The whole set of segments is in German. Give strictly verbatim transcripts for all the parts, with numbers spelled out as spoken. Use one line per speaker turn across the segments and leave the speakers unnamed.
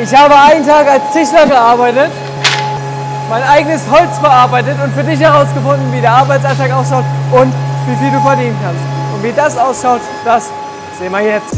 Ich habe einen Tag als Tischler gearbeitet, mein eigenes Holz bearbeitet und für dich herausgefunden, wie der Arbeitsalltag ausschaut und wie viel du verdienen kannst. Und wie das ausschaut, das sehen wir jetzt.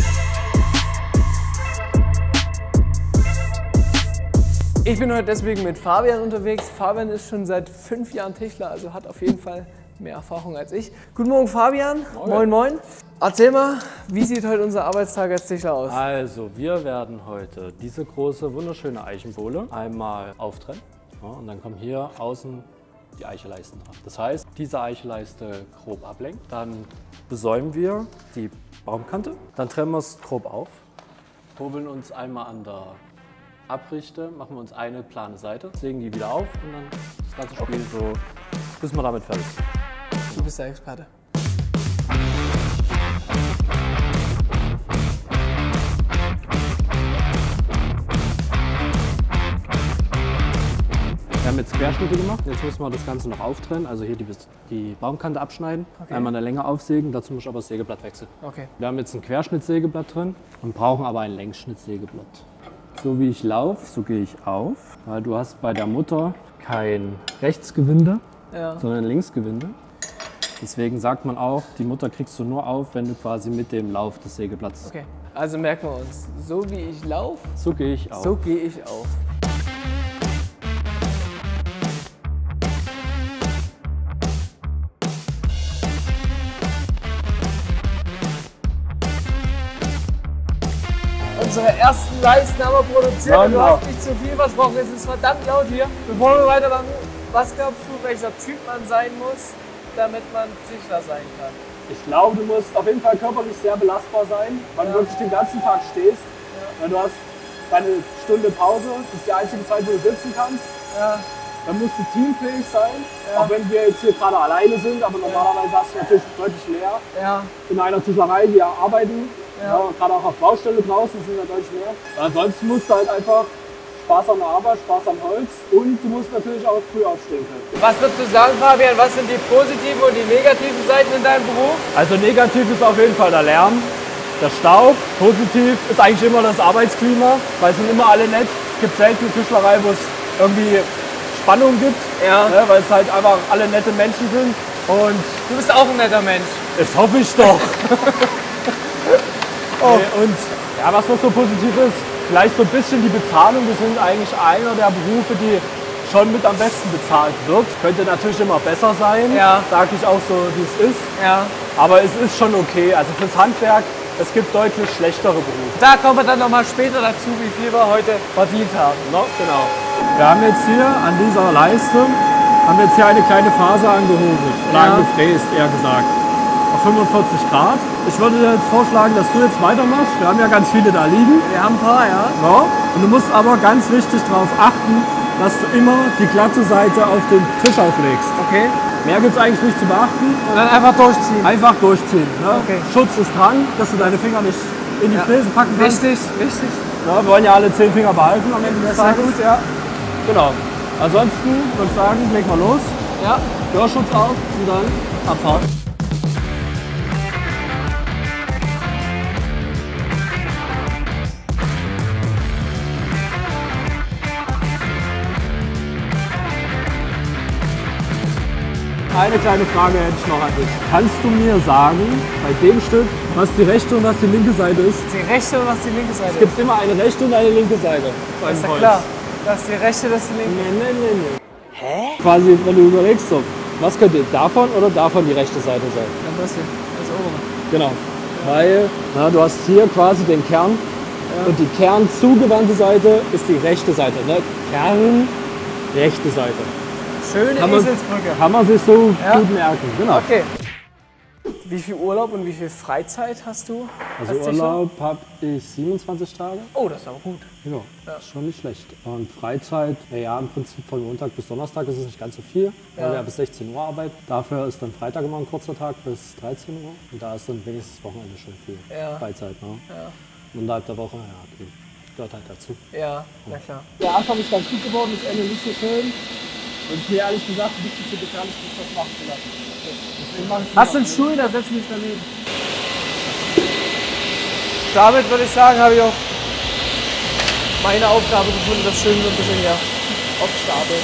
Ich bin heute deswegen mit Fabian unterwegs. Fabian ist schon seit fünf Jahren Tischler, also hat auf jeden Fall mehr Erfahrung als ich. Guten Morgen Fabian. Moin. Moin, moin. Erzähl mal, wie sieht heute unser Arbeitstag als Tischler aus?
Also, wir werden heute diese große, wunderschöne Eichenbohle einmal auftrennen. Ja, und dann kommen hier außen die Eicheleisten dran. Das heißt, diese Eicheleiste grob ablenken. Dann besäumen wir die Baumkante. Dann trennen wir es grob auf. Hobeln uns einmal an der Abrichte, machen wir uns eine plane Seite, sägen die wieder auf und dann das ganze Spiel okay. So, bis wir damit fertig sind.
Du bist der Experte.
Wir haben jetzt Querschnitte gemacht, jetzt müssen wir das Ganze noch auftrennen, also hier die, die Baumkante abschneiden, okay. Einmal in der Länge aufsägen, dazu muss ich aber das Sägeblatt wechseln. Okay. Wir haben jetzt ein Querschnittsägeblatt drin und brauchen aber ein Längsschnittsägeblatt. So wie ich laufe, so gehe ich auf, weil du hast bei der Mutter kein Rechtsgewinde, ja. Sondern ein Linksgewinde. Deswegen sagt man auch, die Mutter kriegst du nur auf, wenn du quasi mit dem Lauf des Sägeblatts.
Okay, also merken wir uns, so wie ich laufe,
so gehe ich auf.
So gehe ich auf. Unsere ersten Leisten haben wir produziert. Ja, du hast nicht zu viel versprochen, es ist verdammt laut hier. Bevor wir weitermachen, was glaubst du, welcher Typ man sein muss, damit man Tischler sein kann?
Ich glaube, du musst auf jeden Fall körperlich sehr belastbar sein, weil ja. Du wirklich den ganzen Tag stehst. Ja. Du hast deine Stunde Pause, das ist die einzige Zeit, wo du sitzen kannst. Ja. Dann musst du teamfähig sein, ja. Auch wenn wir jetzt hier gerade alleine sind, aber normalerweise hast du natürlich deutlich mehr ja. In einer Tischlerei, die arbeiten. Ja. Ja, gerade auch auf Baustelle draußen sind ja deutlich mehr. Ansonsten musst du halt einfach Spaß an der Arbeit, Spaß am Holz und du musst natürlich auch früh aufstehen können.
Was würdest du sagen, Fabian, was sind die positiven und die negativen Seiten in deinem Beruf?
Also negativ ist auf jeden Fall der Lärm, der Staub. Positiv ist eigentlich immer das Arbeitsklima, weil es sind immer alle nett. Es gibt selten eine Tischlerei, wo es irgendwie Spannung gibt, ja. Ne, weil es halt einfach alle nette Menschen sind. Und
du bist auch ein netter Mensch.
Das hoffe ich doch. Oh. Und ja, was noch so positiv ist, vielleicht so ein bisschen die Bezahlung. Wir sind eigentlich einer der Berufe, die schon mit am besten bezahlt wird. Könnte natürlich immer besser sein, ja. Sage ich auch so, wie es ist. Ja. Aber es ist schon okay. Also fürs Handwerk, es gibt deutlich schlechtere Berufe.
Da kommen wir dann noch mal später dazu, wie viel wir heute verdient haben.
No, genau. Wir haben jetzt hier an dieser Leiste haben wir jetzt hier eine kleine Faser angehobelt oder ja. Angefräst, eher gesagt. Auf fünfundvierzig Grad. Ich würde dir jetzt vorschlagen, dass du jetzt weitermachst. Wir haben ja ganz viele da liegen.
Wir haben ein paar, ja.
Ja. Und du musst aber ganz wichtig darauf achten, dass du immer die glatte Seite auf den Tisch auflegst.
Okay.
Mehr gibt es eigentlich nicht zu beachten.
Und dann einfach durchziehen.
Einfach durchziehen. Ne?
Okay.
Schutz ist dran, dass du deine Finger nicht in die ja. Fräse packen kannst.
Richtig, richtig.
Ja, wir wollen ja alle zehn Finger behalten am Ende des Tages.
Gut, ja.
Genau. Ansonsten würde ich sagen, legen wir los.
Ja.
Hörschutz auf und dann Abfahrt. Eine kleine Frage hätte ich noch an dich. Kannst du mir sagen, bei dem Stück, was die rechte und was die linke Seite ist?
Die rechte und was die linke Seite ist?
Es gibt immer eine rechte und eine linke Seite.
Ist ja klar. Das ist die rechte, das ist die linke.
Nee, nee, nee, nee. Hä? Quasi, wenn du überlegst, so, was könnte davon oder davon die rechte Seite sein?
Ja, das hier, das obere.
Genau. Ja. Weil na, du hast hier quasi den Kern ja. Und die kernzugewandte Seite ist die rechte Seite. Ne? Kern, rechte Seite.
Schöne
kann man,
Eselsbrücke.
Kann man sich so ja. Gut merken. Genau.
Okay. Wie viel Urlaub und wie viel Freizeit hast du?
Also Urlaub habe ich siebenundzwanzig Tage.
Oh, das ist aber gut.
Ja, ja. Ist schon nicht schlecht. Und Freizeit, ja im Prinzip von Montag bis Donnerstag ist es nicht ganz so viel, weil ja. wir ja bis sechzehn Uhr arbeiten. Dafür ist dann Freitag immer ein kurzer Tag bis dreizehn Uhr. Und da ist dann wenigstens Wochenende schon viel ja. Freizeit. Ne? Ja. Und innerhalb der Woche, ja, okay. Gehört halt dazu.
Ja, na klar.
Der Anfang ist ganz gut geworden, das Ende nicht so schön. Und mir ehrlich gesagt ein bisschen zu bekannt, das machen zu lassen.
Hast du einen Stuhl, da setz mich daneben. Damit würde ich sagen, habe ich auch meine Aufgabe gefunden, das schön so ein bisschen hier aufstapeln.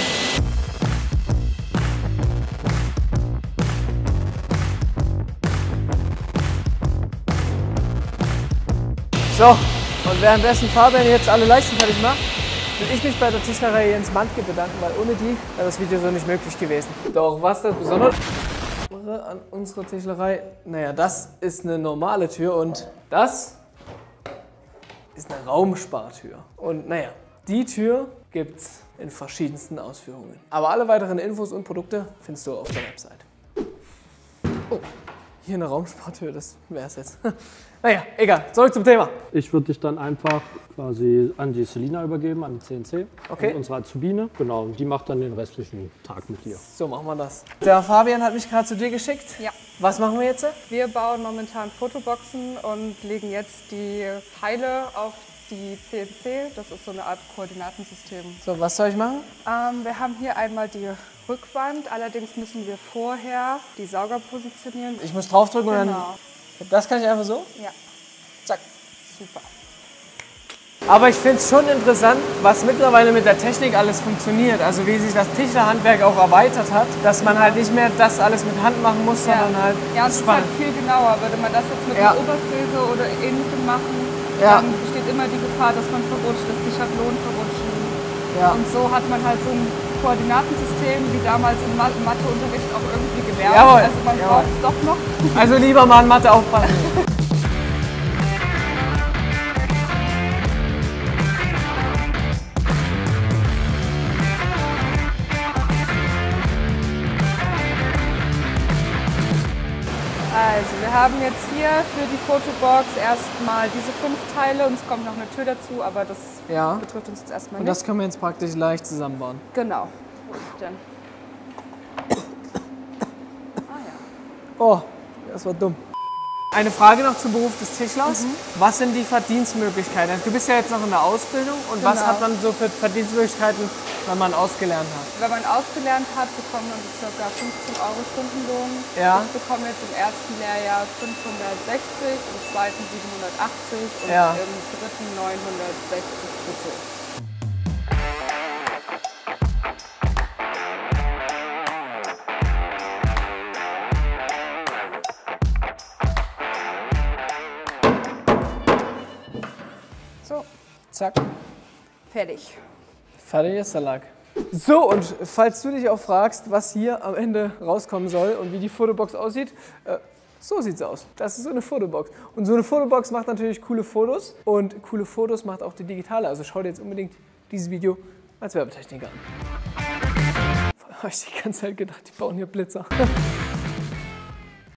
So, und währenddessen Fabian jetzt alle Leisten fertig macht, will ich mich bei der Tischlerei Jens Mandke bedanken, weil ohne die wäre das Video so nicht möglich gewesen. Doch was das Besondere an unserer Tischlerei, naja, das ist eine normale Tür und das ist eine Raumspartür. Und naja, die Tür gibt's in verschiedensten Ausführungen. Aber alle weiteren Infos und Produkte findest du auf der Website. Oh, hier eine Raumspartür, das wäre es jetzt. Naja, egal, zurück zum Thema.
Ich würde dich dann einfach quasi an die Selina übergeben, an den C N C.
Okay.
Unsere Azubine. Genau, und die macht dann den restlichen Tag mit dir.
So machen wir das. Der Fabian hat mich gerade zu dir geschickt.
Ja.
Was machen wir jetzt?
Wir bauen momentan Fotoboxen und legen jetzt die Teile auf die C N C. Das ist so eine Art Koordinatensystem.
So, was soll ich machen?
Ähm, wir haben hier einmal die Rückwand. Allerdings müssen wir vorher die Sauger positionieren.
Ich muss draufdrücken und
Genau.
dann... Das kann ich einfach so?
Ja.
Zack.
Super.
Aber ich finde es schon interessant, was mittlerweile mit der Technik alles funktioniert. Also wie sich das Tischlerhandwerk auch erweitert hat, dass man halt nicht mehr das alles mit Hand machen muss,
Ja,
sondern halt
ja, es ist halt
spannend.
viel genauer. Würde man das jetzt mit
Ja.
einer Oberfräse oder ähnlichem machen,
Ja.
dann besteht immer die Gefahr, dass man verrutscht, dass die Schablonen verrutschen.
Ja.
Und so hat man halt so ein Koordinatensystem, wie damals im Ma- Matheunterricht auch irgendwie gelernt.
Jawohl,
Also man
jawohl.
braucht es doch noch.
Also lieber mal an Mathe aufpassen.
Also wir haben jetzt hier für die Fotobox erstmal diese fünf Teile und es kommt noch eine Tür dazu, aber das
Ja.
betrifft uns jetzt erstmal
Und
nicht.
das können wir jetzt praktisch leicht zusammenbauen.
Genau. Wo ist denn? Ah ja.
Oh, das war dumm. Eine Frage noch zum Beruf des Tischlers. Was sind die Verdienstmöglichkeiten? Also du bist ja jetzt noch in der Ausbildung und was
Genau.
hat man so für Verdienstmöglichkeiten, wenn man ausgelernt hat?
Wenn man ausgelernt hat, bekommt man so ca. fünfzehn Euro Stundenlohn.
Ja.
Ich bekomme jetzt im ersten Lehrjahr fünfhundertsechzig, im zweiten siebenhundertachtzig und
Ja.
im dritten neunhundertsechzig brutto. So,
Zack.
fertig.
Fertig ist der Lack. So, und falls du dich auch fragst, was hier am Ende rauskommen soll und wie die Fotobox aussieht, äh, so sieht's aus. Das ist so eine Fotobox. Und so eine Fotobox macht natürlich coole Fotos und coole Fotos macht auch die digitale. Also schau dir jetzt unbedingt dieses Video als Werbetechniker an. Ich habe die ganze Zeit gedacht, die bauen hier Blitzer.